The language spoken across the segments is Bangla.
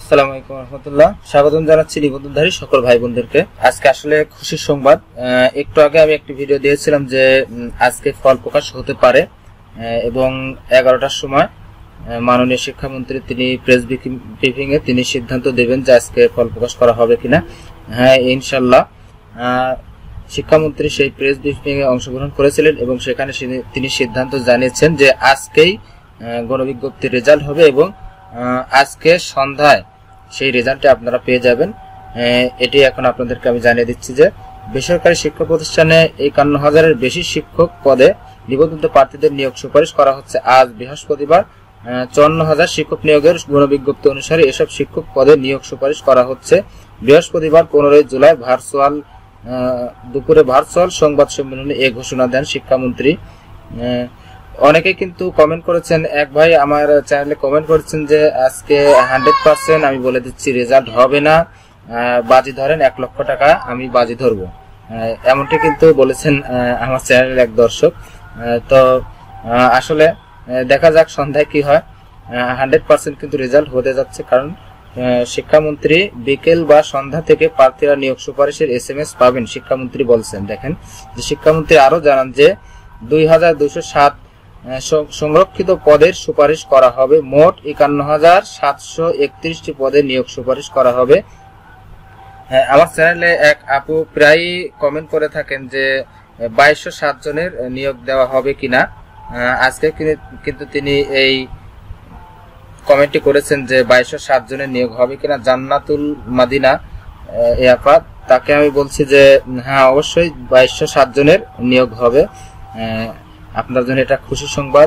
আসসালামু আলাইকুম রহমতুল্লাহ। স্বাগতম জানাচ্ছি নিবন্ধনধারী সকল ভাই বোনদেরকে। আজকে আসলে খুশির সংবাদ। একটু আগে আমি একটি ভিডিও দিয়েছিলাম যে আজকে ফল প্রকাশ হতে পারে এবং 11টার সময় মাননীয় শিক্ষামন্ত্রী তিনি প্রেস ব্রিফিং এ তিনি সিদ্ধান্ত দেবেন যে আজকে ফল প্রকাশ করা হবে কিনা। হ্যাঁ, ইনশাল্লাহ। শিক্ষামন্ত্রী সেই প্রেস ব্রিফিং এ অংশগ্রহণ করেছিলেন এবং সেখানে তিনি সিদ্ধান্ত জানিয়েছেন যে আজকেই গণবিজ্ঞপ্তির রেজাল্ট হবে এবং আজকে সন্ধ্যায় সেই রেজাল্টটি আপনারা পেয়ে যাবেন। এটি এখন আপনাদেরকে আমি জানিয়ে দিচ্ছি যে বেসরকারি শিক্ষা প্রতিষ্ঠানে 51,000-এর বেশি শিক্ষক পদে নিবন্ধিত প্রার্থীদের নিয়োগ সুপারিশ করা হচ্ছে। আজ বৃহস্পতিবার 54,000 শিক্ষক নিয়োগের গণবিজ্ঞপ্তি অনুসারে এসব শিক্ষক পদে নিয়োগ সুপারিশ করা হচ্ছে। বৃহস্পতিবার 15 জুলাই দুপুরে ভার্চুয়াল সংবাদ সম্মেলনে এ ঘোষণা দেন শিক্ষামন্ত্রী। অনেকে কিন্তু কমেন্ট করেছেন, এক ভাই আমার চ্যানেলে কমেন্ট করেছেন যে আজকে 100% আমি বলে দিচ্ছি রেজাল্ট হবে না, বাজি ধরেন 1 লক্ষ টাকা আমি বাজি ধরবো, এমনটি কিন্তু বলেছেন আমার চ্যানেলের এক দর্শক। তো আসলে দেখা যাক সন্ধ্যায় কি হয়। 100% কিন্তু রেজাল্ট হতে যাচ্ছে, কারণ শিক্ষামন্ত্রী বিকেল বা সন্ধ্যা থেকে প্রার্থীরা নিয়োগ সুপারিশের SMS পাবেন, শিক্ষামন্ত্রী বলছেন। দেখেন যে শিক্ষামন্ত্রী আরো জানান যে 2207 সংরক্ষিত পদের সুপারিশ করা হবে। মোট 51,731টি পদে নিয়োগ সুপারিশ করা হবে। আমার চ্যানেলে এক আপু প্রায় কমেন্ট করে থাকেন যে 2207 জনের নিয়োগ দেওয়া হবে কিনা। আজকে কিন্তু তিনি এই কমেন্টটি করেছেন যে 2207 জনের নিয়োগ হবে কিনা। জান্নাতুল মাদিনা এ আপা, তাকে আমি বলছি যে হ্যাঁ, অবশ্যই 2207 জনের নিয়োগ হবে। আপনার জন্য এটা খুশি সংবাদ।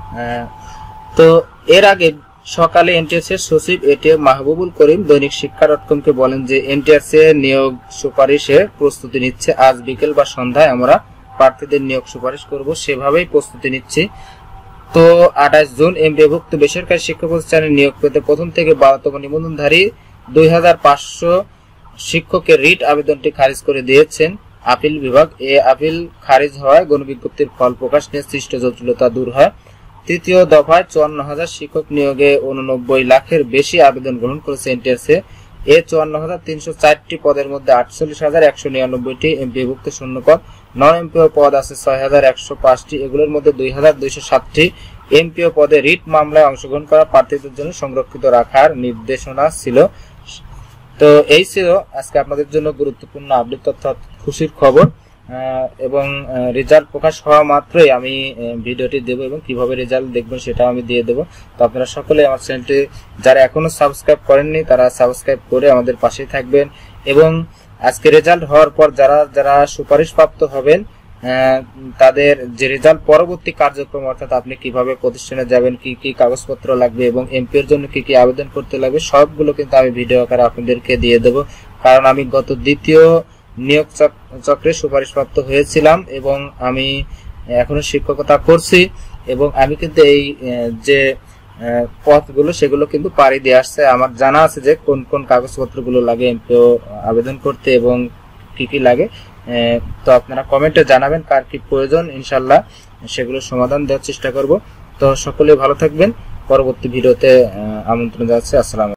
তো এর আগে সকালে এনটিআরসি এর সচিব এটিএম মাহবুবুল করিম দৈনিক শিক্ষা.com কে বলেন যে এনটিআরসি নিয়োগ সুপারিশে প্রস্তুতি নিচ্ছে। আজ বিকেল বা সন্ধ্যায় আমরা প্রার্থীদের নিয়োগ সুপারিশ করব, সেভাবেই প্রস্তুতি নিচ্ছি। তো 28 জুন এমপিওভুক্ত বেসরকারি শিক্ষা প্রতিষ্ঠানে নিয়োগ পেতে প্রথম থেকে 12তম নিবন্ধনধারী 2500 শিক্ষকের রিট আবেদনটি খারিজ করে দিয়েছেন আপিল বিভাগ। এ আপিল খারিজ হওয়ায় গণবিজ্ঞপ্তির ফল প্রকাশ নিয়ে সৃষ্ট জটিলতা দূর হয়। তৃতীয় দফায় 54,000 শিক্ষক নিয়োগে 89 লাখের বেশি আবেদন গ্রহণ করেছে এনটিআরসি। এ 54,304টি পদের মধ্যে 48,199টি এমপিওভুক্ত শূন্যপদ, নন এমপিও পদ আছে 6,105টি। এগুলোর মধ্যে 2,207টি এমপিও পদে রিট মামলায় অংশগ্রহণ করা প্রার্থীদের জন্য সংরক্ষিত রাখার নির্দেশনা ছিল। তো এই ছিল আজকে আপনাদের জন্য গুরুত্বপূর্ণ আপডেট অর্থাৎ খুশির খবর। এবং রেজাল্ট প্রকাশ হওয়া মাত্রই আমি ভিডিওটি দেব এবং কিভাবে রেজাল্ট দেখবেন সেটাও আমি দিয়ে দেব। তো আপনারা সকলে আমার চ্যানেলটি যারা এখনো সাবস্ক্রাইব করেননি তারা সাবস্ক্রাইব করে আমাদের পাশেই থাকবেন। এবং আজকে রেজাল্ট হওয়ার পর যারা যারা সুপারিশ প্রাপ্ত হবেন তাদের যে রেজাল্ট পরবর্তী কার্যক্রম অর্থাৎ আপনি কিভাবে প্রতিষ্ঠানে যাবেন, কি কি কাগজপত্র লাগবে এবং এমপি এর জন্য কি কি আবেদন করতে লাগবে সবগুলো কিন্তু আমি ভিডিও আকারে আপনাদেরকে দিয়ে দেব। কারণ আমি গত দ্বিতীয় নিয়োগ চক্রে সুপারিশপ্রাপ্ত হয়েছিলাম এবং আমি এখনো শিক্ষকতা করছি এবং আমি কিন্তু এই যে পথগুলো সেগুলো কিন্তু পাড়ি দিয়ে আসছে। আমার জানা আছে যে কোন কোন কাগজপত্রগুলো লাগে এমপিও আবেদন করতে এবং কি কি লাগে। তো আপনারা কমেন্টে জানাবেন কার কি প্রয়োজন, ইনশাল্লাহ সেগুলো সমাধান দেওয়ার চেষ্টা করব। তো সকলে ভালো থাকবেন। পরবর্তী ভিডিওতে আমন্ত্রণ জানাচ্ছি। আসসালাম।